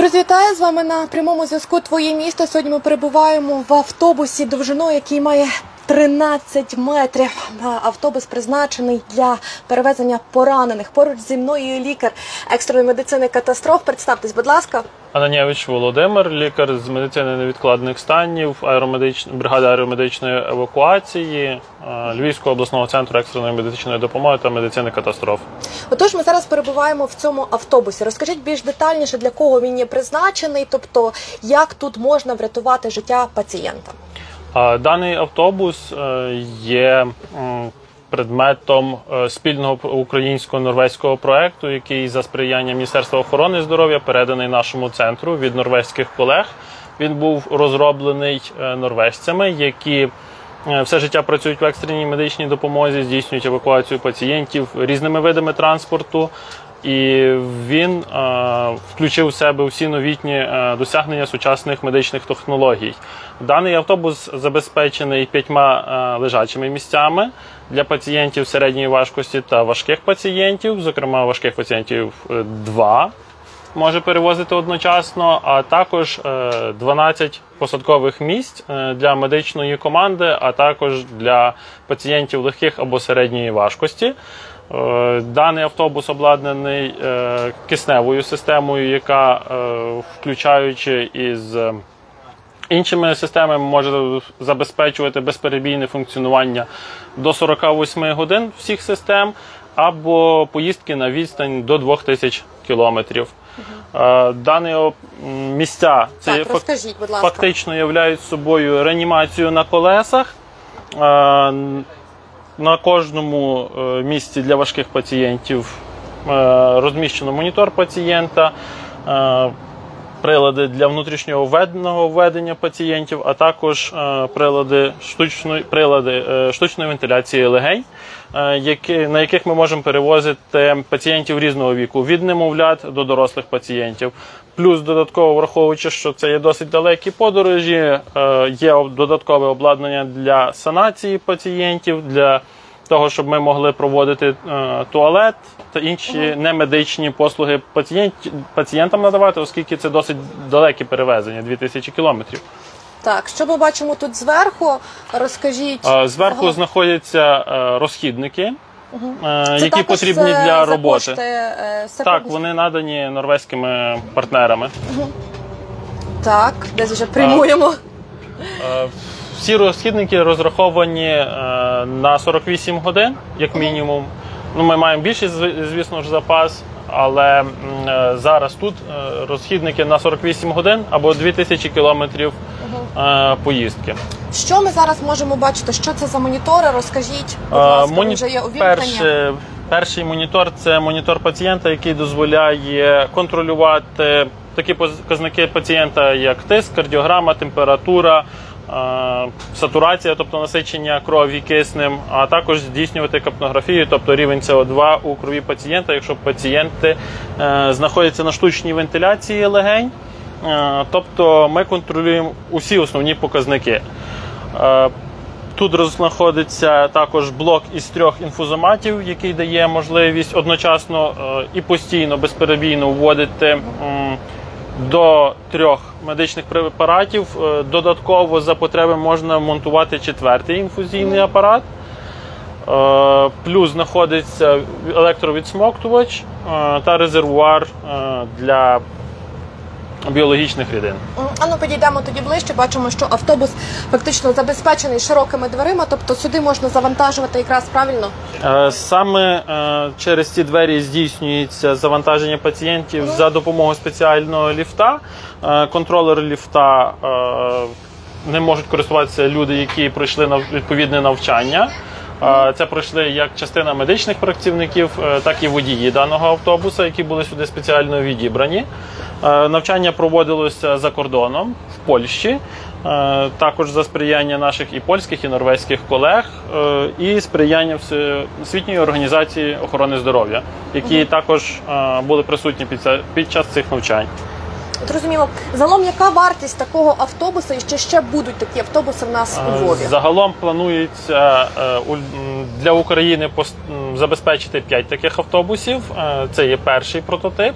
Друзі, вітаю! З вами на прямому зв'язку «Твоє місто». Сьогодні ми перебуваємо в автобусі довжиною, який має 13 метрів. Автобус призначений для перевезення поранених. Поруч зі мною лікар екстреної медицини катастроф. Представтесь, будь ласка. Ананєвич Володимир, лікар з медицини невідкладних станів, бригади аеромедичної евакуації, Львівського обласного центру екстреної медичної допомоги та медицини катастроф. Отож, ми зараз перебуваємо в цьому автобусі. Розкажіть більш детальніше, для кого він є призначений, тобто як тут можна врятувати життя пацієнта? Даний автобус є предметом спільного українсько-норвезького проєкту, який за сприяння Міністерства охорони здоров'я переданий нашому центру від норвезьких колег. Він був розроблений норвежцями, які все життя працюють в екстреній медичній допомозі, здійснюють евакуацію пацієнтів різними видами транспорту. І він включив в себе всі новітні досягнення сучасних медичних технологій. Даний автобус забезпечений 5 лежачими місцями для пацієнтів середньої важкості та важких пацієнтів. Зокрема, важких пацієнтів 2 може перевозити одночасно, а також 12 посадкових місць для медичної команди, а також для пацієнтів легких або середньої важкості. Даний автобус обладнаний кисневою системою, яка, включаючи із іншими системами, може забезпечувати безперебійне функціонування до 48 годин всіх систем, або поїздки на відстань до 2000 кілометрів. Дані місця фактично являють собою реанімацію на колесах. На кожному місці для важких пацієнтів розміщено монітор пацієнта, прилади для внутрішнього введення пацієнтів, а також прилади штучної вентиляції легень, на яких ми можемо перевозити пацієнтів різного віку, від немовлят до дорослих пацієнтів. Плюс додатково, враховуючи, що це є досить далекі подорожі, є додаткове обладнання для санації пацієнтів, для того, щоб ми могли проводити туалет та інші немедичні послуги пацієнтам надавати, оскільки це досить далекі перевезення, 2000 кілометрів. Так, що ми бачимо тут зверху? Розкажіть. Зверху знаходяться розхідники, які потрібні для роботи. Так, вони надані норвезькими партнерами. Так, десь вже приймуємо. Всі розхідники розраховані на 48 годин, як мінімум. Ми маємо більший, звісно ж, запас, але зараз тут розхідники на 48 годин або 2000 кілометрів поїздки. Що ми зараз можемо бачити? Що це за монітори? Розкажіть, будь ласка, вже є увімкнення. Перший монітор – це монітор пацієнта, який дозволяє контролювати такі показники пацієнта, як тиск, кардіограма, температура, сатурація, тобто насичення крові киснем, а також здійснювати капнографію, тобто рівень СО2 у крові пацієнта, якщо пацієнти знаходяться на штучній вентиляції легень. Тобто ми контролюємо усі основні показники. Тут знаходиться також блок із 3 інфузоматів, який дає можливість одночасно і постійно, безперебійно вводити до 3 медичних препаратів. Додатково за потреби можна монтувати 4-й інфузійний апарат. Плюс знаходиться електровідсмоктувач та резервуар для біологічних рідин. Ну, підійдемо тоді ближче. Бачимо, що автобус фактично забезпечений широкими дверима, тобто сюди можна завантажувати якраз правильно? Саме через ці двері здійснюється завантаження пацієнтів за допомогою спеціального ліфта. Контролер ліфта не можуть користуватися люди, які пройшли відповідне навчання. Це пройшли як частина медичних працівників, так і водії даного автобуса, які були сюди спеціально відібрані. Навчання проводилося за кордоном, в Польщі, також за сприяння наших і польських, і норвезьких колег, і сприяння Всесвітньої організації охорони здоров'я, які також були присутні під час цих навчань. Зрозуміло. Загалом, яка вартість такого автобуса і ще будуть такі автобуси в нас у Львові? Загалом планується для України забезпечити 5 таких автобусів. Це є перший прототип.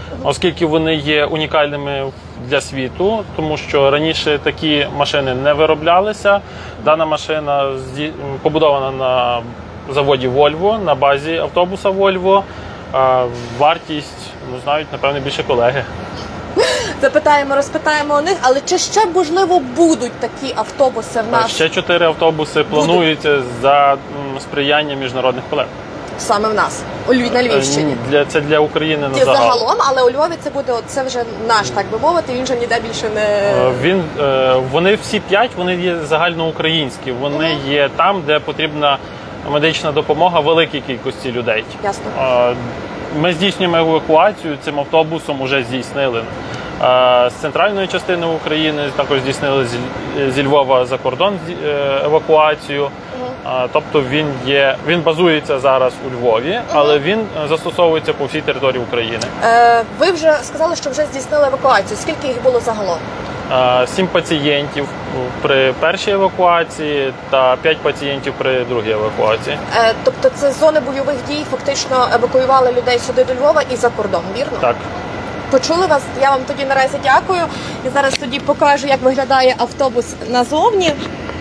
оскільки вони є унікальними для світу, тому що раніше такі машини не вироблялися. Дана машина побудована на заводі Volvo, на базі автобуса Volvo. Вартість, знають, напевно, більше колеги. Запитаємо, розпитаємо у них, але чи ще, можливо, будуть такі автобуси в нас? Ще 4 автобуси плануються за сприяння міжнародних колег. Саме в нас, на Львівщині? Це для України на загал. Загалом, але у Львові це буде, це вже наш, так би мовити, він вже ніде більше не... Вони всі 5, вони є загальноукраїнські, вони є там, де потрібна медична допомога великій кількості людей. Ясно. Ми здійснюємо евакуацію, цим автобусом вже здійснили. З центральної частини України також здійснили зі Львова за кордон евакуацію. Тобто він базується зараз у Львові, але він застосовується по всій території України. Ви вже сказали, що вже здійснили евакуацію. Скільки їх було загалом? 7 пацієнтів при першій евакуації та 5 пацієнтів при другій евакуації. Тобто це з зони бойових дій фактично евакуювали людей сюди до Львова і за кордон, вірно? Так. Почули вас? Я вам тоді наразі дякую. І зараз тоді покажу, як виглядає автобус назовні.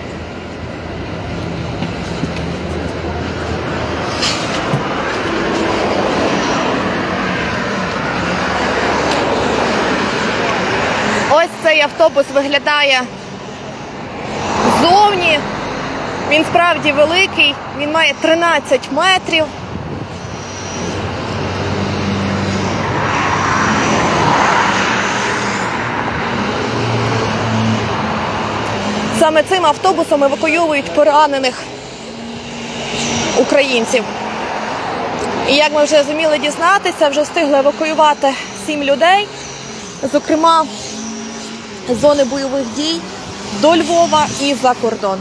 Ось цей автобус виглядає ззовні. Він справді великий, він має 13 метрів. Саме цим автобусом евакуюють поранених українців. І як ми вже зуміли дізнатися, вже встигли евакуювати 7 людей, зокрема з зони бойових дій до Львова і за кордон.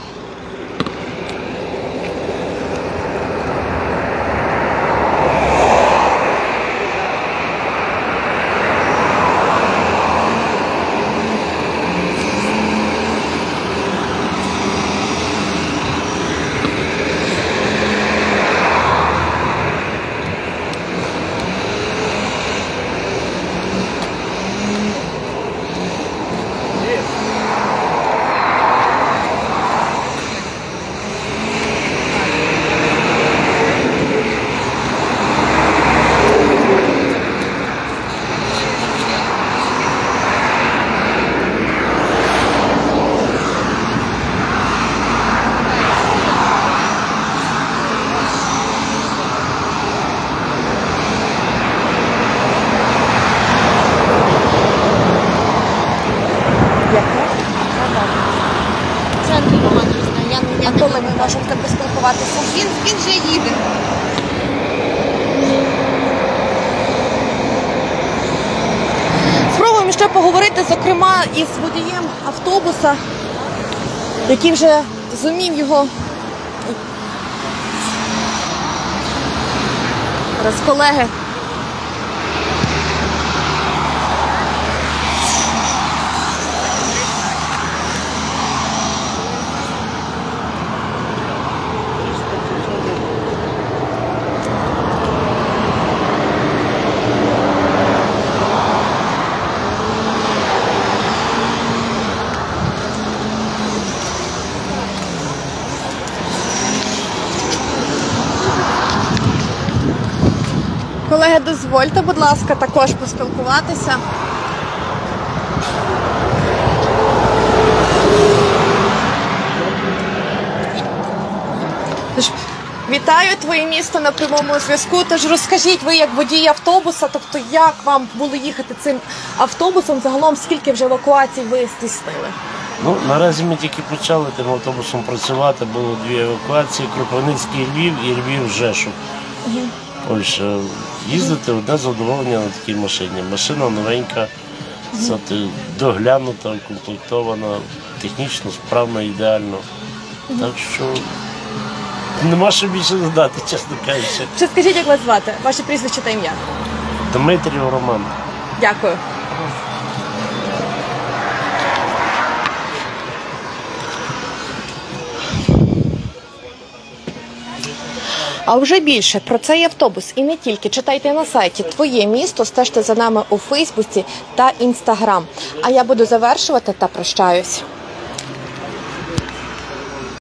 Коли ми можемо так поспілкуватися? Він вже їде. Спробуємо ще поговорити, зокрема, із водієм автобуса, який вже зумів його... Зараз колеги. Колеги, дозвольте, будь ласка, також поспілкуватися. Вітаю, твоє місто на прямому зв'язку. Тож розкажіть, ви як водій автобуса, тобто як вам було їхати цим автобусом, загалом скільки вже евакуацій ви здійснили? Ну, наразі ми тільки почали тим автобусом працювати, було 2 евакуації, Кропивницький Львів і Львів-Жешув. Польща. Їздити одне задоволення на такій машині. Машина новенька, доглянута, укомплектована, технічно справна, ідеально. Так що нема що більше додати, чесно кажучи. Чи скажіть, як вас звати? Ваше прізвище та ім'я? Дмитрів Роман. Дякую. А вже більше про цей автобус і не тільки читайте на сайті «Твоє місто», стежте за нами у Фейсбуці та Інстаграм. А я буду завершувати та прощаюсь.